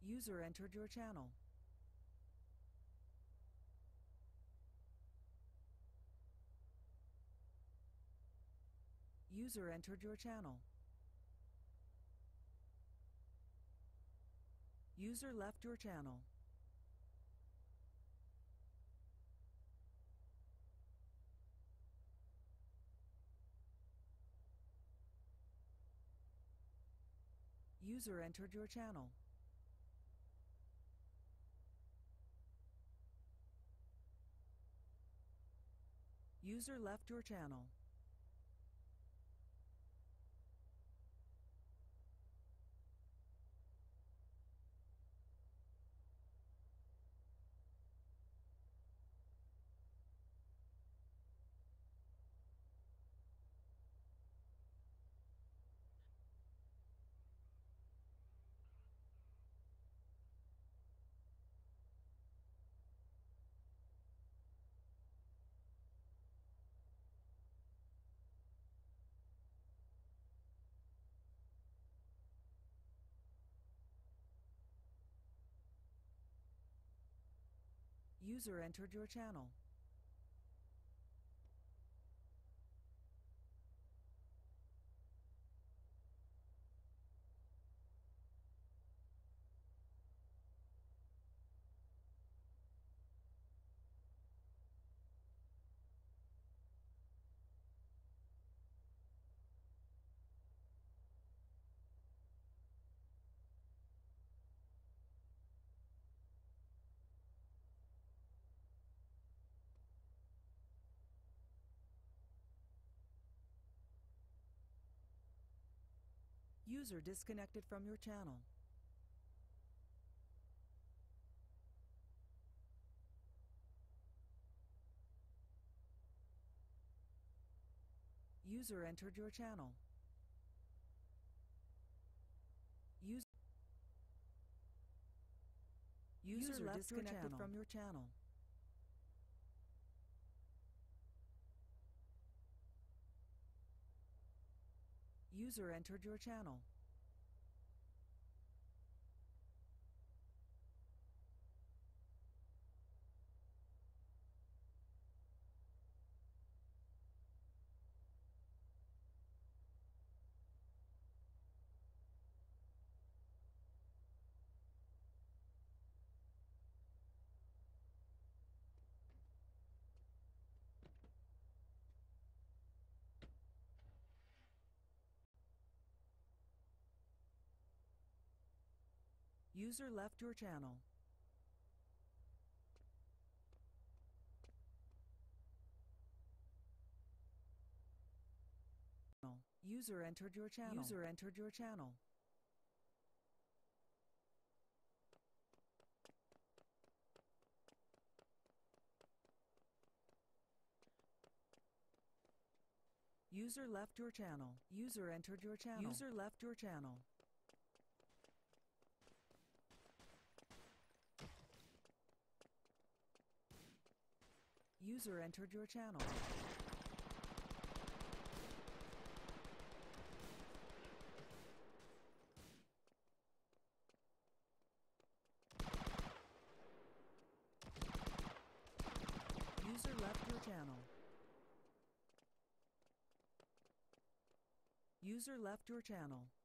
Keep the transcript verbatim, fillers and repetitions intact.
User entered your channel. User entered your channel. User left your channel. User entered your channel. User left your channel. User entered your channel. User disconnected from your channel. User entered your channel. User, User left disconnected from your channel. User entered your channel. User left your channel. User entered your channel. User entered your channel. User left your channel. User entered your channel. User left your channel. User entered your channel. User left your channel. User left your channel.